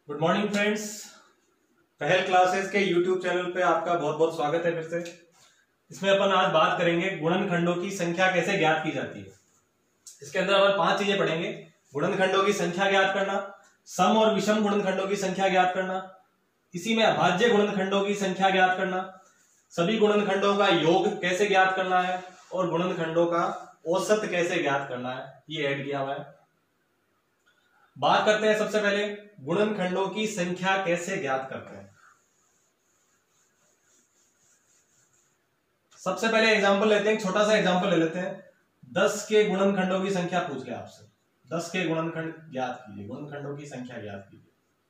Good morning friends. Pahal classes के YouTube channel पे आपका बहुत बहुत स्वागत है। फिर से इसमें अपन आज बात करेंगे गुणनखंडों की संख्या कैसे ज्ञात की जाती है। इसके अंदर अपन 5 चीजें पढ़ेंगे। गुणनखंडों की संख्या ज्ञात करना, सम और विषम गुणनखंडों की संख्या ज्ञात करना, इसी में अभाज्य गुणनखंडों की संख्या ज्ञात करना, सभी गुणनखंडों का योग कैसे ज्ञात करना है और गुणनखंडों का औसत कैसे ज्ञात करना है, ये ऐड किया हुआ है। बात करते हैं सबसे पहले गुणनखंडों की संख्या कैसे ज्ञात करते हैं। सबसे पहले एग्जांपल लेते हैं, छोटा सा एग्जांपल ले लेते हैं। 10 के गुणनखंडों की संख्या पूछ लिया आपसे। 10 के गुणनखंड ज्ञात कीजिए, गुणनखंडों की संख्या ज्ञात कीजिए।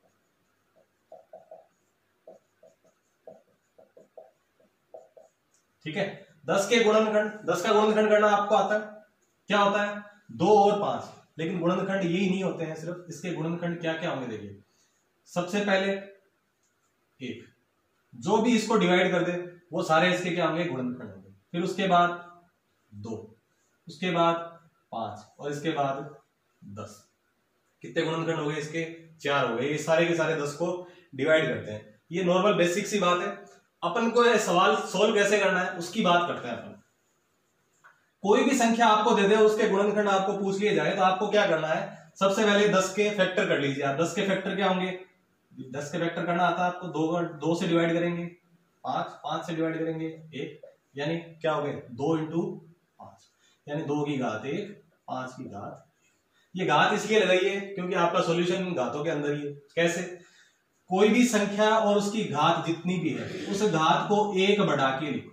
ठीक है, 10 के गुणनखंड, 10 का गुणनखंड करना आपको आता है। क्या होता है? 2 और 5। लेकिन गुणनखंड यही नहीं होते हैं, सिर्फ इसके गुणनखंड क्या क्या होंगे देखिए। सबसे पहले 1, जो भी इसको डिवाइड कर दे वो सारे इसके क्या होंगे? गुणनखंड होंगे। फिर उसके बाद 2, उसके बाद 5 और इसके बाद 10। कितने गुणनखंड हो गए इसके? 4 हो गए। ये सारे के सारे 10 को डिवाइड करते हैं। ये नॉर्मल बेसिक सी बात है। अपन को यह सवाल सोल्व कैसे करना है उसकी बात करते हैं अपन। कोई भी संख्या आपको दे दे, उसके गुणनखंड आपको पूछ लिए जाए तो आपको क्या करना है? सबसे पहले 10 के फैक्टर कर लीजिए आप। 10 के फैक्टर क्या होंगे? 10 के फैक्टर करना आता है आपको। 2 से डिवाइड करेंगे 5 से डिवाइड करेंगे 1, यानी क्या हो गए? 2 इंटू 5, यानी 2 की घात 1, 5 की घात। ये घात इसलिए लगाई है क्योंकि आपका सॉल्यूशन घातों के अंदर ही है। कैसे? कोई भी संख्या और उसकी घात जितनी भी है उस घात को 1 बढ़ा के लिखो।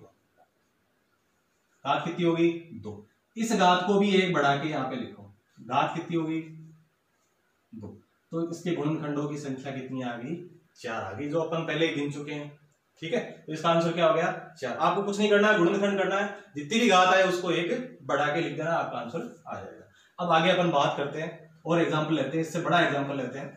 घात कितनी होगी? 2। इस घात को भी 1 बढ़ा के यहां पे लिखो। घात कितनी होगी? 2। तो इसके गुणनखंडों की संख्या कितनी आ गई? 4 आ गई, जो अपन पहले ही गिन चुके हैं। ठीक है, तो इसका आंसर क्या हो गया? 4। आपको कुछ नहीं करना है, गुणनखंड करना है। जितनी भी घात आए उसको 1 बढ़ा के लिख देना, आपका आंसर आ जाएगा। अब आगे अपन बात करते हैं और एग्जाम्पल लेते हैं। इससे बड़ा एग्जाम्पल लेते हैं।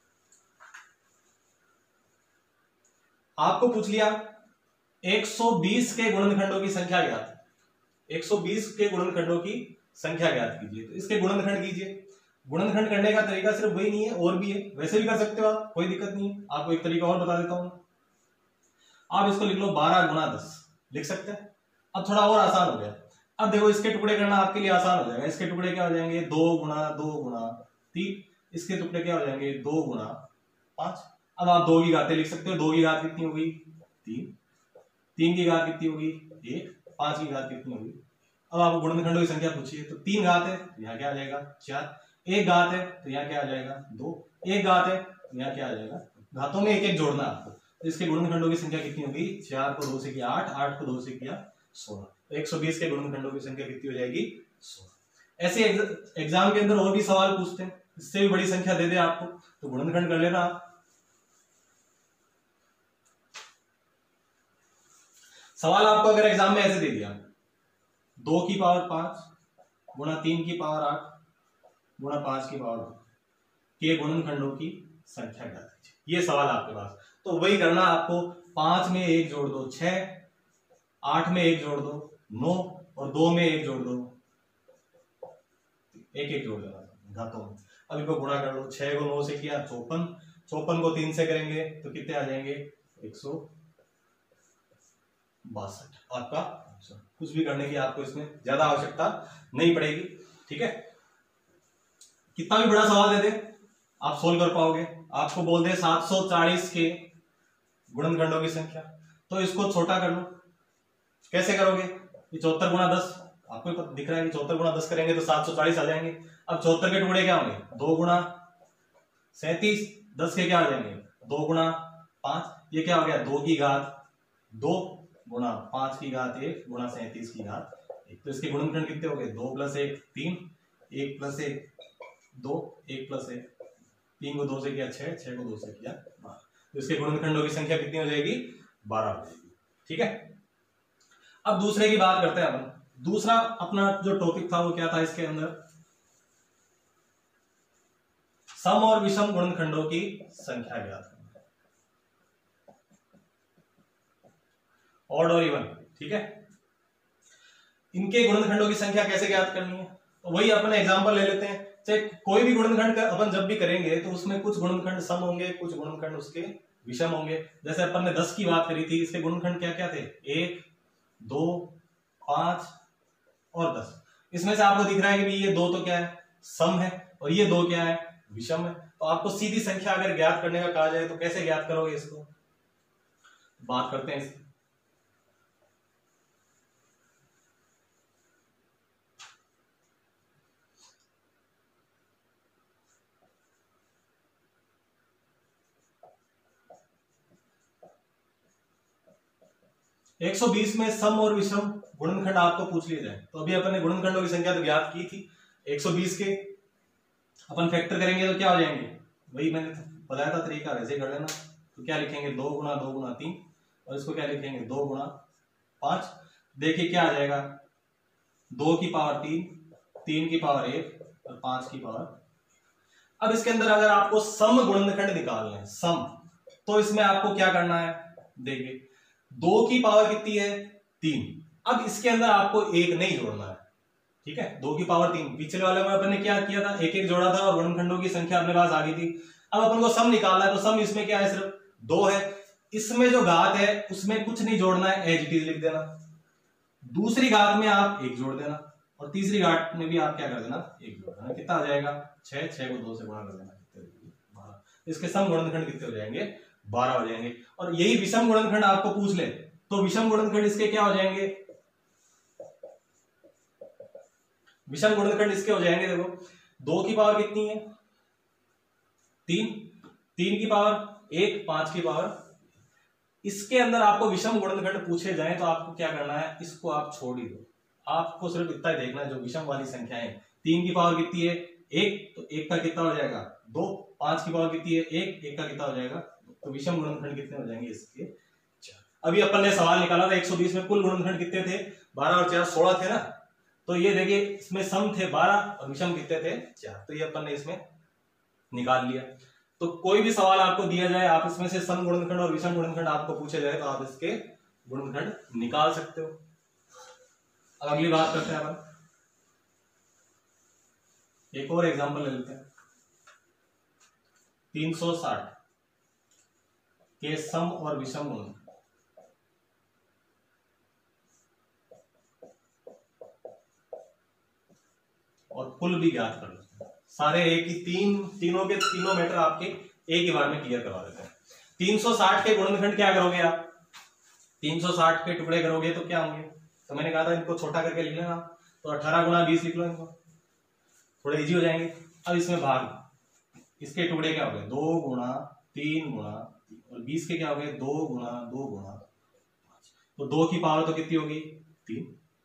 आपको पूछ लिया 120 के गुणनखंडों की संख्या ज्ञात। 120 के गुणनखंडों की संख्या ज्ञात कीजिए। तो इसके गुणनखंड कीजिए। गुणनखंड करने का तरीका सिर्फ वही नहीं है, और भी है। वैसे भी कर सकते हो आप, कोई दिक्कत नहीं है। आपको एक तरीका और बता देता हूं। आप इसको लिख लो 12 गुणा 10, लिख सकते हैं। अब थोड़ा और आसान हो गया। अब देखो, इसके टुकड़े करना आपके लिए आसान हो जाएगा। इसके टुकड़े क्या हो जाएंगे? 2 गुणा 2 गुणा 3। इसके टुकड़े क्या हो जाएंगे? 2 गुणा 5। अब आप 2 की घातें लिख सकते हो। 2 की घात कितनी होगी? 3। 3 की घात कितनी होगी? 1। 5 की घात कितनी होगी? अब आपको गुणनखंडों की संख्या पूछिए तो 3 घात है तो यहाँ क्या आ जाएगा? 4। 1 घात है तो यहाँ क्या आ जाएगा? 2। 1 घात है तो यहाँ क्या आ जाएगा? घातों में 1 जोड़ना आपको। तो इसके गुणनखंडों की संख्या कितनी होगी? 4 को 2 से किया 8, 8 को 2 से किया 16। तो 120 के गुणनखंडों की संख्या कितनी हो जाएगी? 16। ऐसे एग्जाम के अंदर और भी सवाल पूछते हैं, इससे भी बड़ी संख्या दे दे आपको तो गुणनखंड कर लेना आप। सवाल आपको अगर एग्जाम में ऐसे दे दिया 2 की पावर 5 गुणा 3 की पावर 8 गुणा 5 की पावर 2 के गुणनखंडों की संख्या ज्ञात कीजिए, ये सवाल आपके पास। तो वही करना आपको। 5 में 1 जोड़ दो 6, 8 में 1 जोड़ दो 9 और 2 में 1 जोड़ दो 1 जोड़ देना घातों में। अब इनको गुणा कर लो। 6 को 9 से किया 54, 54 को 3 से करेंगे तो कितने आ जाएंगे? 162। आपका कुछ भी करने की आपको इसमें ज्यादा आवश्यकता नहीं पड़ेगी। ठीक है, कितना भी बड़ा सवाल दे दे आप सोल्व कर पाओगे। आपको बोल दे 740 के गुणनखंडों की संख्या, तो इसको छोटा कर लो। कैसे करोगे? ये 74 गुणा 10 आपको दिख रहा है कि 74 गुणा 10 करेंगे तो 740 आ जाएंगे। अब 74 के टुकड़े क्या होंगे? 2 गुणा 37। 10 के क्या आ जाएंगे? 2 गुणा 5। ये क्या हो गया? 2 की घात 2 गुणा 5 की घात 1 गुणा 37 की घात 1। तो इसके गुणनखंड कितने हो गए? 2 + 1 3, 1 + 1 2, 1 + 1 3 को 2 से किया 6, 6 को 2 से किया 12। तो इसके गुणनखंडों की संख्या कितनी हो जाएगी? 12 हो जाएगी। ठीक है, अब दूसरे की बात करते हैं अपन। दूसरा अपना जो टॉपिक था वो क्या था इसके अंदर? सम और विषम गुणनखंडों की संख्या ज्ञात करना, ऑड और इवन। ठीक है, इनके गुणनखंडों की संख्या कैसे ज्ञात करनी है? तो वही अपने एग्जांपल ले लेते हैं। चाहे कोई भी गुणनखंड अपन जब भी करेंगे तो उसमें कुछ गुणनखंड सम होंगे, कुछ गुणनखंड उसके विषम होंगे। जैसे अपन ने 10 की बात करी थी, इसके गुणनखंड क्या क्या थे? 1, 2, 5 और 10। इसमें से आपको दिख रहा है कि ये 2 तो क्या है? सम है, और ये 2 क्या है? विषम है। तो आपको सीधी संख्या अगर ज्ञात करने का कहा जाए तो कैसे ज्ञात करोगे इसको? बात करते हैं इसकी। एक 120 में सम और विषम गुणनखंड आपको पूछ लिया जाए तो अभी अपन ने गुणनखंडों की संख्या तो ज्ञात की थी। 120 के अपन फैक्टर करेंगे तो क्या हो जाएंगे? वही मैंने बताया था तरीका, वैसे ही कर लेना। तो क्या लिखेंगे? 2 गुणा 2 गुणा 3, और इसको क्या लिखेंगे? 2 गुणा 5। देखिए क्या आ जाएगा? 2 की पावर 3, 3 की पावर 1 और 5 की पावर। अब इसके अंदर अगर आपको सम गुणनखंड निकालना है, सम, तो इसमें आपको क्या करना है? देखिए 2 की पावर कितनी है? 3। अब इसके अंदर आपको 1 नहीं जोड़ना है, ठीक है? 2 की पावर 3, पिछले वाले में अपन ने क्या किया था? 1 1 जोड़ा था और गुणनखंडों की संख्या अपने पास आ गई थी। अब अपन को सम निकालना है, तो सम इसमें क्या है? सिर्फ 2 है। इसमें जो घात है उसमें कुछ नहीं जोड़ना है, एज इट इज लिख देना। दूसरी घात में आप 1 जोड़ देना, और तीसरी घात में भी आप क्या कर देना? 1 जोड़ देना। कितना आ जाएगा? 6, 6 को 2 से गुणा कर देना, 12। इसके सम गुणनखंड कितने हो जाएंगे? 12 हो जाएंगे। और यही विषम गुणनखंड आपको पूछ ले तो विषम गुणनखंड इसके क्या हो जाएंगे? विषम गुणनखंड इसके हो जाएंगे, देखो 2 की पावर कितनी है? 3, 3 की पावर 1, 5 की पावर। इसके अंदर आपको विषम गुणनखंड पूछे जाए तो आपको क्या करना है? इसको आप छोड़ ही दो, आपको सिर्फ इतना ही देखना है जो विषम वाली संख्याएं। 3 की पावर कितनी है? 1, तो 1 का कितना हो जाएगा? 2। 5 की पावर कितनी है? 1, 1 का कितना हो जाएगा? तो विषम गुणनखंड कितने हो जाएंगे इसके? 4। अभी अपन ने सवाल निकाला था 120 में कुल गुणनखंड कितने थे? 12 और 4 16 थे ना। तो ये देखिए इसमें सम थे 12 और विषम कितने थे? 4। तो ये अपन ने इसमें निकाल लिया। तो कोई भी सवाल आपको दिया जाए, आप इसमें से सम गुणनखंड और विषम गुणनखंड आपको पूछे जाए तो आप इसके गुणनखंड निकाल सकते हो। अब अगली बात करते हैं अपन, एक और एग्जांपल ले लेते हैं। 360 के सम और विषम गुणनखंड। और कुल भी ज्ञात कर लो। सारे एक ही तीनों के तीनों मैटर आपके एक ही बार में क्लियर करवा देते हैं। 360 के गुणनखंड क्या करोगे आप? 360 के टुकड़े करोगे तो क्या होंगे? तो मैंने कहा था इनको छोटा करके लिख लेना, तो 18 गुणा 20 लिख लो, इनको थोड़े इजी हो जाएंगे। अब इसमें भाग, इसके टुकड़े क्या हो गए? 2 गुणा 3 गुणा 3, और 20 के क्या हो गए? 2 गुणा 2 गुणा 5। तो 2 की पावर तो कितनी होगी? 3।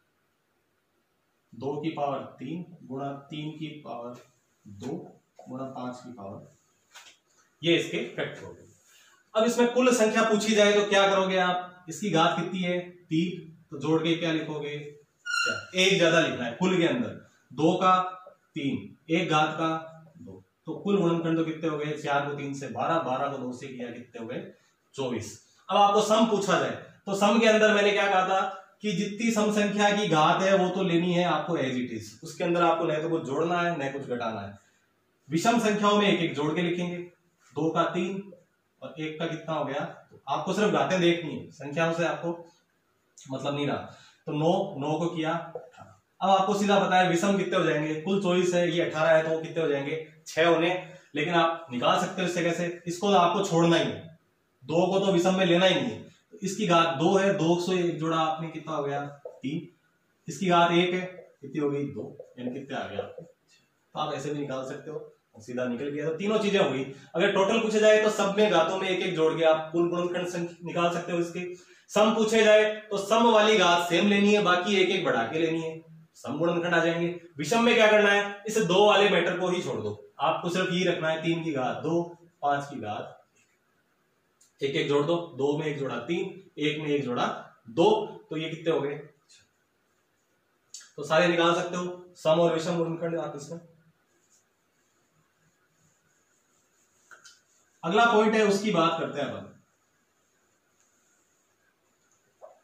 2 की पावर 3 गुणा 3 की पावर 2 गुणा 5 की पावर, ये इसके फैक्टर हो गए। अब इसमें कुल संख्या पूछी जाए तो क्या करोगे आप? इसकी घात कितनी है? 3, तो जोड़ के क्या लिखोगे? 4। एक ज्यादा लिखना है कुल के अंदर, 2 का 3, एक घात का 2, तो कुल गुणनखंड तो कितने हो गए? 4 को 3 से 12, 12 को 2 से किया, कितने हो गए? 24। अब आपको सम पूछा जाए तो सम के अंदर मैंने क्या कहा था कि जितनी सम संख्या की घात है वो तो लेनी है आपको एज इट इज, उसके अंदर आपको न तो कुछ जोड़ना है न कुछ घटाना है। विषम संख्याओं में एक एक जोड़ के लिखेंगे, 2 का 3 और 1 का कितना हो गया? तो आपको सिर्फ घातें देखनी है, संख्याओं से आपको मतलब नहीं रहा। तो 9 को किया 18। अब आपको सीधा पता है विषम कितने हो जाएंगे? कुल 24 है, ये 18 है, तो वो कितने हो जाएंगे? 6 होने। लेकिन आप निकाल सकते हो इससे कैसे? इसको तो आपको छोड़ना ही है, 2 को तो विषम में लेना ही नहीं है। तो इसकी घात 2 है, 2 से 1 जोड़ा आपने, कितना हो गया? 3। इसकी घात 1 है, कितनी हो गई? 2, यानी कितने आ गया आपको? तो आप ऐसे भी निकाल सकते हो, सीधा निकल गया। तो तीनों चीजें होगी। अगर टोटल पूछे जाए तो सब में घातों में एक एक जोड़ के आप कुल गुणनखंड निकाल सकते हो इसके। सम पूछे जाए तो सम वाली घात सेम लेनी है, बाकी एक एक बढ़ा के लेनी है, सम गुणनखंड आ जाएंगे। विषम में क्या करना है? इस 2 वाले मैटर को ही छोड़ दो, आपको सिर्फ ये रखना है 3 की घात 2, 5 की घात 1, एक एक जोड़ दो, 2 में 1 जोड़ा 3, 1 में 1 जोड़ा 2, तो ये कितने हो गए? तो सारे निकाल सकते हो सम और विषम गुणनखंड आप इसमें। अगला पॉइंट है, उसकी बात करते हैं अपन।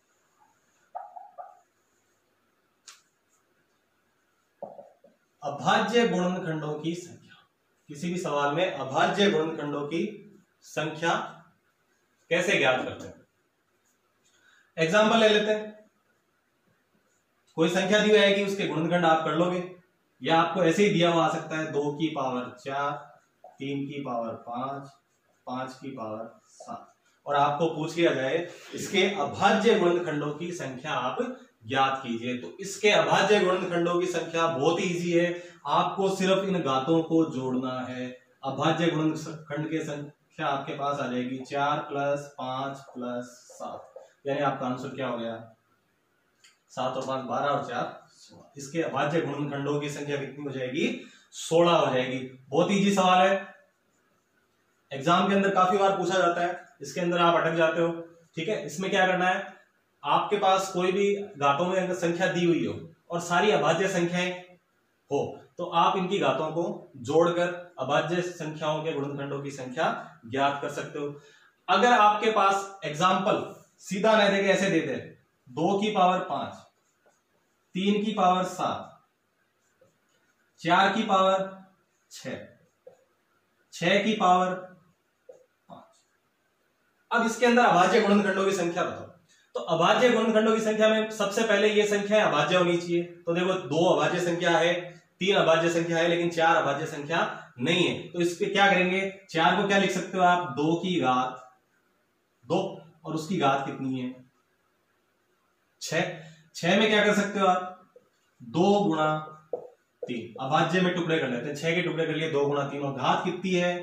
अभाज्य अभाज्य गुणनखंडों की संख्या। किसी भी सवाल में अभाज्य गुणनखंडों की संख्या कैसे ज्ञात करते हैं? एग्जाम्पल ले लेते हैं। कोई संख्या दी हुई आएगी, उसके गुणनखंड आप कर लोगे, या आपको ऐसे ही दिया हुआ आ सकता है 2 की पावर 4, 3 की पावर 5, 5 की पावर 7, और आपको पूछ लिया जाए इसके अभाज्य गुणनखंडों की संख्या आप ज्ञात कीजिए। तो इसके अभाज्य गुणनखंडों की संख्या बहुत ही इजी है, आपको सिर्फ इन घातों को जोड़ना है। अभाज्य गुणनखंड की संख्या आपके पास आ जाएगी 4 + 5 + 7, यानी आपका आंसर क्या हो गया? 7 और 5 12 और 4 16। इसके अभाज्य गुणनखंडों की संख्या कितनी हो जाएगी? 16 हो जाएगी। बहुत इजी सवाल है, एग्जाम के अंदर काफी बार पूछा जाता है, इसके अंदर आप अटक जाते हो। ठीक है, इसमें क्या करना है, आपके पास कोई भी घातों में अगर संख्या दी हुई हो और सारी अभाज्य संख्याएं हो, तो आप इनकी घातों को जोड़कर अभाज्य संख्याओं के गुणनखंडों की संख्या ज्ञात कर सकते हो। अगर आपके पास एग्जाम्पल सीधा नहीं देके ऐसे दे दे 2 की पावर 5, 3 की पावर 7, 4 की पावर 6, 6 की पावर 5, अब इसके अंदर अभाज्य गुणनखंडों की संख्या बताओ। तो अभाज्य गुणनखंडों की संख्या में सबसे पहले ये संख्या अभाज्य होनी चाहिए। तो देखो 2 अभाज्य संख्या है, 3 अभाज्य संख्या है, लेकिन 4 अभाज्य संख्या नहीं है। तो इस पे क्या करेंगे, 4 को क्या लिख सकते हो आप? 2 की घात 2, और उसकी घात कितनी है? 6। 6 में क्या कर सकते हो आप? 2 × 3। अभाज्य में टुकड़े कर लेते हैं, 6 के टुकड़े कर लिए, 2 × 3, और घात कितनी है?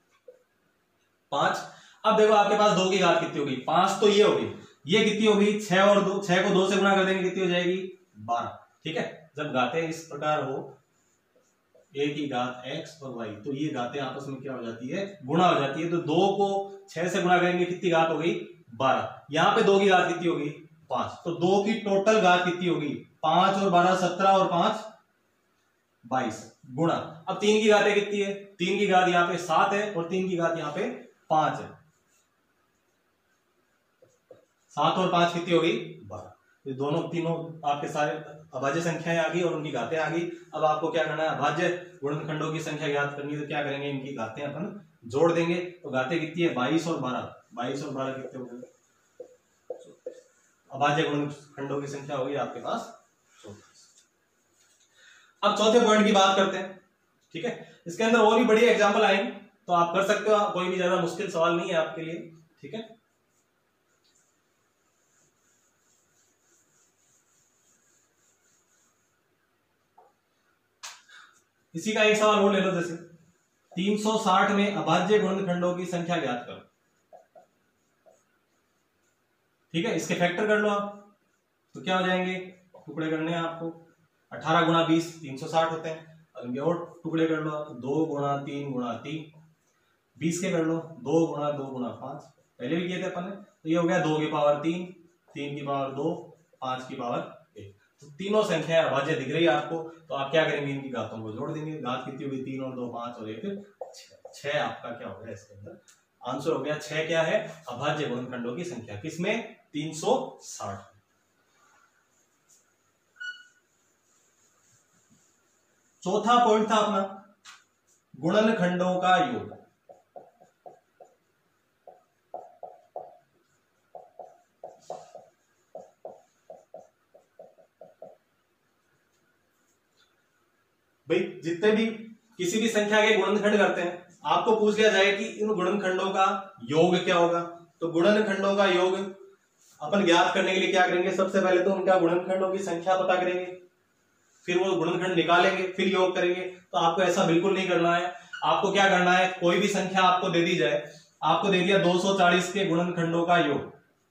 5। अब देखो आपके पास 2 की घात कितनी होगी? 5 तो ये होगी, ये कितनी होगी? 6 और 2, 6 को 2 से गुणा कर देंगे, कितनी हो जाएगी? 12। ठीक है, जब घातें इस प्रकार हो, a की घात x और y, तो ये घातें आपस में क्या हो जाती है? गुणा हो जाती है। तो 2 को 6 से गुणा करेंगे, कितनी घात हो गई? 12। यहां पे 2 की घात कितनी होगी? 5। तो 2 की टोटल घात कितनी होगी? 5 और 12 17 और 5 22 गुणा। अब 3 की घातें कितनी है? 3 की घात यहाँ पे 7 है और 3 की घात यहाँ पे 5 है। 7 और 5 कितनी होगी? 12। तो दोनों तीनों आपके सारे अभाज्य संख्याएं आ गई और उनकी घातें आ गई। अब आपको क्या करना है? अभाज्य गुणनखंडों की संख्या ज्ञात करनी है। तो क्या करेंगे, इनकी घातें अपन जोड़ देंगे। तो घातें कितनी है? 22 और 12। 22 और 12 कितने हो गए? अभाज्य गुणनखंडों की संख्या होगी आपके पास 34। अब चौथे पॉइंट की बात करते हैं। ठीक है, इसके अंदर और भी बड़ी एग्जाम्पल आएंगे, तो आप कर सकते हो, कोई भी ज्यादा मुश्किल सवाल नहीं है आपके लिए। ठीक है, इसी का एक सवाल और ले लो, जैसे 360 में अभाज्य गुणनखंडों की संख्या ज्ञात करो। ठीक है, इसके फैक्टर कर लो आप, तो क्या हो जाएंगे? टुकड़े करने हैं आपको, 18 × 20 360 होते हैं। और टुकड़े कर लो आप, 2 × 3 × 3, 20 के कर लो, 2 × 2 × 5, पहले भी किए थे अपन ने। तो ये हो गया 2 की पावर 3, 3 की पावर 2, 5 की पावर 1। तो तीनों संख्याएं अभाज्य दिख रही है आपको, तो आप क्या करेंगे? इनकी घातों को जोड़ देंगे। घात कितनी होगी? 3 और 2 5 और 1 6। 6 आपका क्या हो गया इसके अंदर? आंसर हो गया 6 क्या है? अभाज्य गुणनखंडों की संख्या। किसमें? 360। चौथा पॉइंट था अपना गुणनखंडों का योग। भाई जितने भी किसी भी संख्या के गुणनखंड करते हैं, आपको पूछ लिया जाए कि इन गुणनखंडों का योग क्या होगा। तो गुणनखंडों का योग अपन ज्ञात करने के लिए क्या करेंगे? सबसे पहले तो उनका गुणनखंडों की संख्या पता करेंगे, फिर वो गुणनखंड निकालेंगे, फिर योग करेंगे। तो आपको ऐसा बिल्कुल नहीं करना है। आपको क्या करना है, कोई भी संख्या आपको दे दी जाए, आपको दे दिया 240 के गुणनखंडों का योग,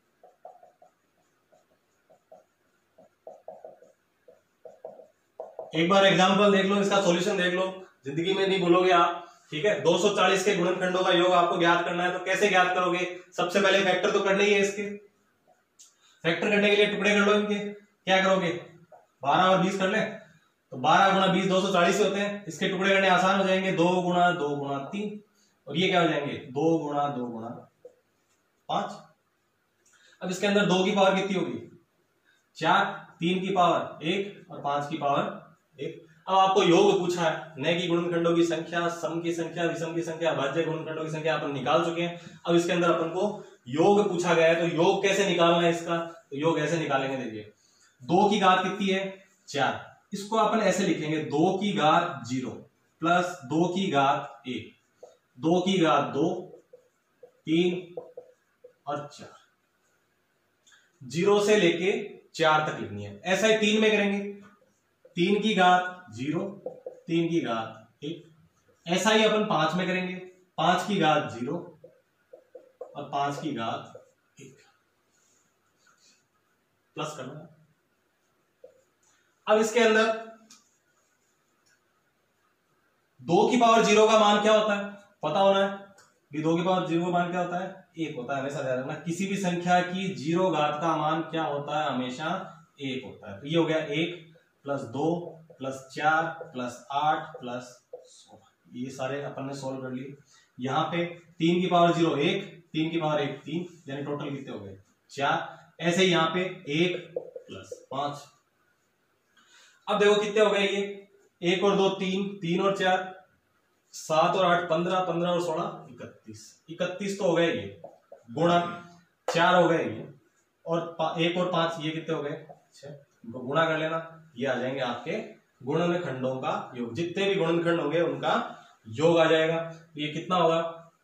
एक बार एग्जांपल देख लो, इसका सॉल्यूशन देख लो, जिंदगी में नहीं भूलोगे आप। ठीक है, 240 के गुणनखंडों का योग आपको ज्ञात करना है। तो कैसे ज्ञात करोगे? सबसे पहले फैक्टर तो करना ही है इसके। फैक्टर करने के लिए टुकड़े कर लो इनके। क्या करोगे? 12 और 20 कर ले, तो 12 × 20 240 होते हैं। इसके टुकड़े करने आसान हो जाएंगे, 2 × 2 × 3, और ये क्या हो जाएंगे? 2 × 2 × 5। अब इसके अंदर 2 की पावर कितनी होगी? 4, 3 की पावर 1 और 5 की पावर 1। अब आपको योग पूछा है, न कि गुणनखंडों की संख्या, सम की संख्या, विषम की संख्या, भाज्य गुणनखंडों की संख्या अपन निकाल चुके हैं। अब इसके अंदर अपन को योग पूछा गया है, तो योग कैसे निकालना है इसका, तो योग ऐसे निकालेंगे। देखिए 2 की घात कितनी है 4, इसको अपन ऐसे लिखेंगे 2 की घात 0 प्लस 2 की घात 1, 2 की घात 2, 3 और 4, 0 से लेके 4 तक लिखनी है। ऐसा ही 3 में करेंगे, 3 की घात 0, 3 की घात 1। ऐसा ही अपन 5 में करेंगे, 5 की घात 0 और 5 की घात 1 प्लस करना है। अब इसके अंदर 2 की पावर 0 का मान क्या होता है पता होना है कि 2 की पावर 0 का मान क्या होता है 1 होता है। हमेशा ध्यान रखना, किसी भी संख्या की 0 घात का मान क्या होता है, हमेशा 1 होता है। तो ये हो गया 1 प्लस 2 प्लस 4 प्लस 8 प्लस 16, ये सारे अपन ने सोल्व कर लिए। यहाँ पे 3 की पावर 0 1, 3 की पावर 1 3, यानी टोटल कितने हो गए 4। ऐसे ही यहाँ पे 1 प्लस 5। अब देखो कितने हो गए ये, 1 और 2 3, 3 और 4 7 और 8 15, 15 और 16 31, 31 तो हो गए ये, गुणा 4 हो गए ये, और 1 और 5 ये कितने हो गए 6, इनको गुणा कर लेना, ये आ जाएंगे आपके गुणनखंडों का योग। जितने भी गुणनखंड होंगे उनका योग आ जाएगा। तो ये कितना होगा,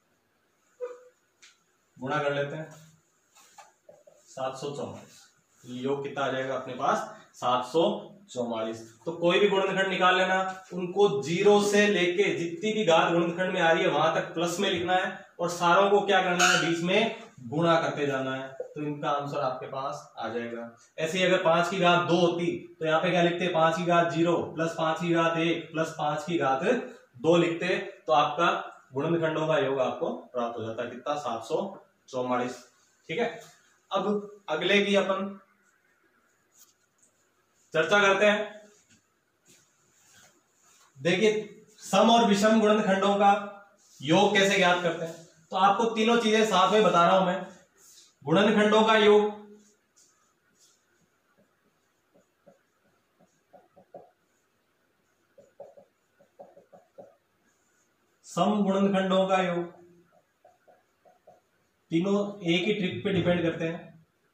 गुणा कर लेते हैं 744, ये योग कितना आ जाएगा अपने पास 744। तो कोई भी गुणनखंड निकाल लेना, उनको 0 से लेके जितनी भी घात गुणनखंड में आ रही है वहां तक प्लस में लिखना है, और सारों को क्या करना है बीच में गुणा करते जाना है, तो इनका आंसर आपके पास आ जाएगा। ऐसे ही अगर 5 की घात 2 होती तो यहाँ पे क्या लिखते, 5 की घात 0 प्लस 5 की घात 1 प्लस 5 की घात 2 लिखते, तो आपका गुणनखंडों का योग आपको प्राप्त हो जाता है कितना 744। ठीक है, अब अगले की अपन चर्चा करते हैं। देखिए सम और विषम गुणनखंडों का योग कैसे ज्ञात करते हैं, तो आपको तीनों चीजें साथ में बता रहा हूं मैं। गुणनखंडों का योग, सम गुणनखंडों का योग, तीनों एक ही ट्रिक पे डिपेंड करते हैं,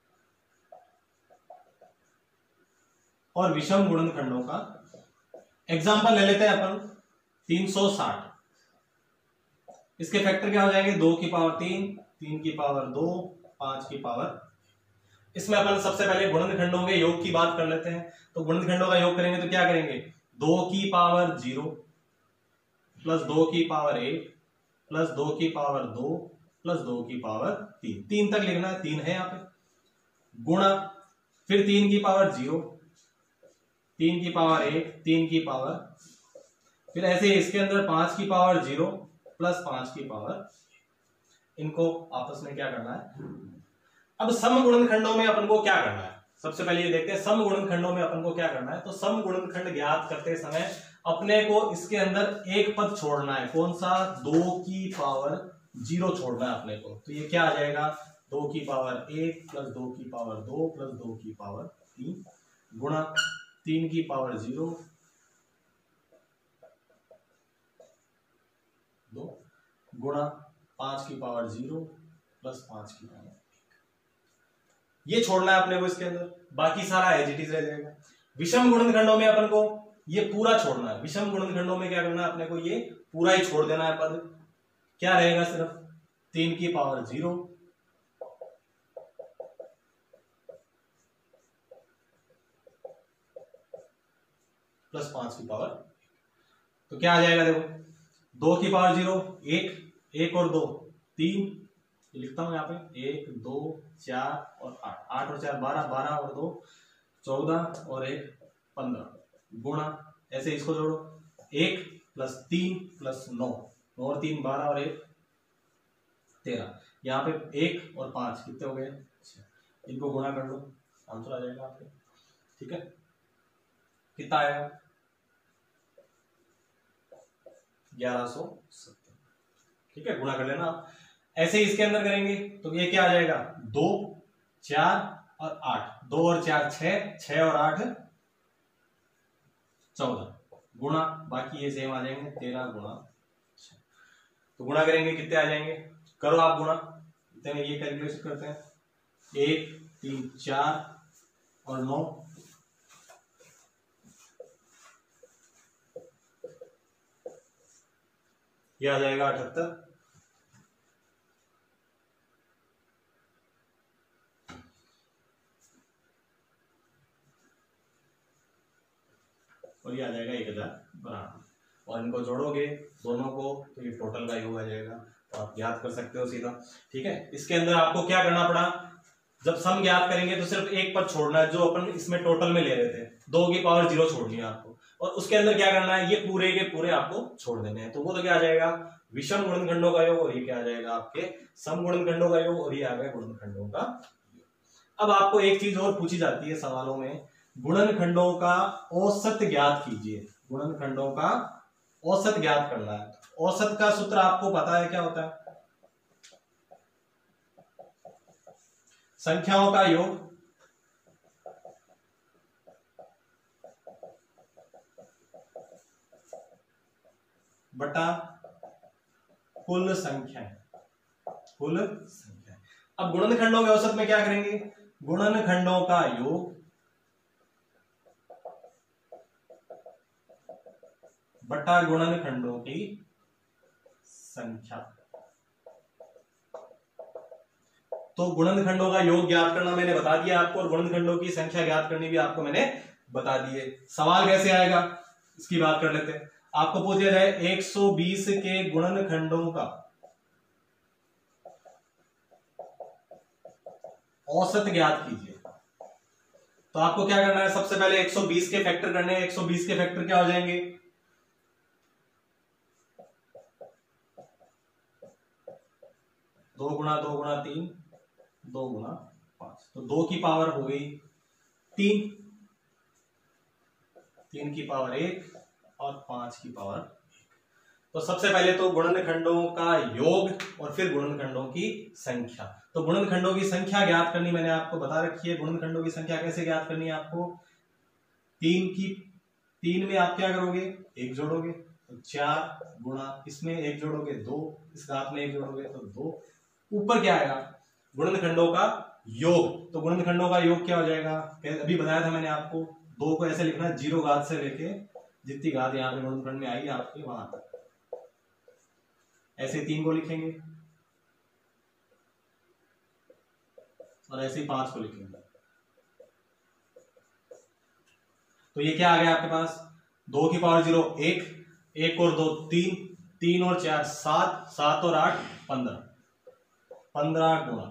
और विषम गुणनखंडों का एग्जांपल ले लेते हैं अपन 360। इसके फैक्टर क्या हो जाएंगे, 2 की पावर 3, 3 की पावर 2, 5 की पावर। इसमें अपन सबसे पहले गुणनखंडों के योग की बात कर लेते हैं। तो गुणनखंडों का योग करेंगे तो क्या करेंगे, 2 की पावर 0 प्लस 2 की पावर 1 प्लस 2 की पावर 2 प्लस 2 की पावर 3, 3 तक लिखना है, 3 है यहाँ पे, गुणा फिर 3 की पावर 0, 3 की पावर 1, 3 की पावर, फिर ऐसे इसके अंदर 5 की पावर 0 प्लस 5 की पावर, इनको आपस में क्या करना है। अब सम गुणनखंडों में अपन को क्या करना है, सबसे पहले ये देखते हैं सम गुणनखंडों में अपन को क्या करना है। तो सम गुणनखंड ज्ञात करते समय अपने को इसके अंदर एक पद छोड़ना है, कौन सा, 2 की पावर 0 छोड़ना है अपने को। तो ये क्या आ जाएगा, 2 की पावर 1 प्लस 2 की पावर 2 प्लस 2 की पावर 3 गुणा 3 की पावर 0 2 गुणा 5 की पावर 0 प्लस 5 की पावर 1। ये छोड़ना है अपने को इसके अंदर, बाकी सारा एज इट इज रह जाएगा। विषम गुणनखंडों में अपन को ये पूरा छोड़ना है। विषम गुणनखंडों में क्या करना है अपने को, ये पूरा ही छोड़ देना है पद। क्या रहेगा, सिर्फ 3 की पावर 0 प्लस 5 की पावर। तो क्या आ जाएगा, देखो 2 की पावर 0 1, 1 और 2 3, लिखता हूं यहाँ पे 1 2 4 और 8, 8 और 4 12, 12 और 2 14 और 1 15 गुणा, ऐसे इसको जोड़ो 1 प्लस 3 प्लस 9, 9 और 3 12 और 1 13, यहाँ पे 1 और 5 कितने हो गए 6, इनको गुणा कर लो, आंसर आ जाएगा आपके। ठीक है, कितना आएगा 1170। ठीक है, गुणा कर लेना आप। ऐसे ही इसके अंदर करेंगे तो ये क्या आ जाएगा, 2 4 और 8, 2 और 4 6, 6 और 8 14 गुणा, बाकी ये सेम आ जाएंगे, 13 गुणा 6। तो गुणा करेंगे कितने आ जाएंगे, करो आप गुणा, इतने ये कैलकुलेशन करते हैं, 1 3 4 और 9, ये आ जाएगा 78। और ये आ जाएगा 1092, और इनको जोड़ोगे दोनों को तो ये टोटल का योग आ जाएगा। तो आप याद कर सकते हो सीधा, ठीक है। इसके अंदर आपको क्या करना पड़ा, जब सम ज्ञात करेंगे तो सिर्फ एक पद छोड़ना है जो अपन इसमें टोटल में ले रहे थे, 2 की पावर 0 छोड़नी है आपको, और उसके अंदर क्या करना है, ये पूरे के पूरे आपको छोड़ देने हैं। तो वो तो क्या आ जाएगा, विषम गुणनखंडों का योग, और ये क्या आ जाएगा आपके सम गुणनखंडों का योग, और ये आ गया गुणनखंडों का योग। अब आपको एक चीज और पूछी जाती है सवालों में, गुणनखंडों का औसत ज्ञात कीजिए। गुणनखंडों का औसत ज्ञात करना है। औसत का सूत्र आपको पता है क्या होता है, संख्याओं का योग बटा कुल संख्या, कुल संख्या। अब गुणनखंडों के औसत में क्या करेंगे, गुणनखंडों का योग बटा गुणनखंडों की संख्या। तो गुणनखंडों का योग ज्ञात करना मैंने बता दिया आपको, और गुणनखंडों की संख्या ज्ञात करनी भी आपको मैंने बता दी है। सवाल कैसे आएगा इसकी बात कर लेते हैं। आपको पूछ दिया जाए 120 के गुणनखंडों का औसत ज्ञात कीजिए। तो आपको क्या करना है, सबसे पहले 120 के फैक्टर करने हैं। 120 के फैक्टर क्या हो जाएंगे, 2 गुणा 2 गुणा 3, 2 गुणा 5, तो 2 की पावर हो गई 3, 3 की पावर 1 और 5 की पावर 1। तो सबसे पहले तो गुणनखंडों का योग और फिर गुणनखंडों की संख्या। तो गुणनखंडों की संख्या ज्ञात करनी मैंने आपको बता रखी है। गुणनखंडों की संख्या कैसे ज्ञात करनी है आपको, 3 में आप क्या करोगे, 1 जोड़ोगे तो 4 गुणा, इसमें 1 जोड़ोगे 2, इस घात में 1 जोड़ोगे तो 2, ऊपर क्या आएगा, गुणनखंडों का योग। तो गुणनखंडों का योग क्या हो जाएगा, अभी बताया था मैंने आपको, 2 को ऐसे लिखना, 0 घात से लेके जितनी घात यहाँ पे गुणनखंड में आई आपके वहां तक, ऐसे 3 को लिखेंगे और ऐसे 5 को लिखेंगे। तो ये क्या आ गया आपके पास, 2 की पावर 0 1, 1 और 2 3, 3 और 4 7, 7 और 8 15, 15 गुणा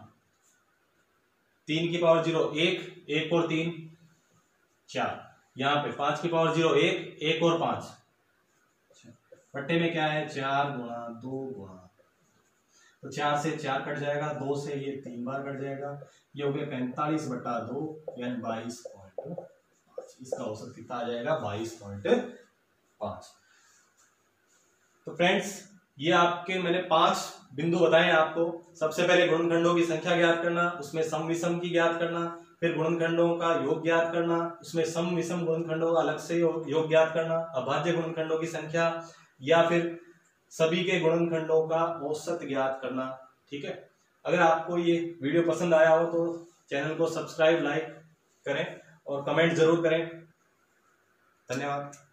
3 की पावर 0 1, 1 और 3 4, यहाँ पे 5 की पावर 0 1, 1 और 5, बट्टे में क्या है 4 गुणा 2 गुणा, तो 4 से 4 कट जाएगा, 2 से ये 3 बार कट जाएगा, ये हो गया 45/2 यानी 22.5। इसका औसत कितना आ जाएगा 22.5। तो फ्रेंड्स ये आपके मैंने 5 बिंदु बताए आपको। सबसे पहले गुणनखंडों की संख्या ज्ञात करना, उसमें सम विषम की ज्ञात करना, फिर गुणनखंडों का योग ज्ञात करना, उसमें सम विषम गुणनखंडों का अलग से योग ज्ञात करना, अभाज्य गुणनखंडों की संख्या, या फिर सभी के गुणनखंडों का औसत ज्ञात करना। ठीक है, अगर आपको ये वीडियो पसंद आया हो तो चैनल को सब्सक्राइब, लाइक करें और कमेंट जरूर करें। धन्यवाद।